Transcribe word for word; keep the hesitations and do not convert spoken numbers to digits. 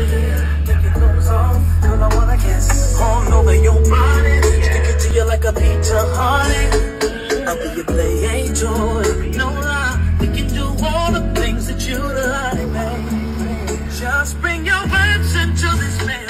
over here, take your clothes off, girl, I wanna kiss all over your body, stick it to you like a pizza honey. I'll be your play angel, no lie, we can do all the things that you like, baby. Just bring your words into this man.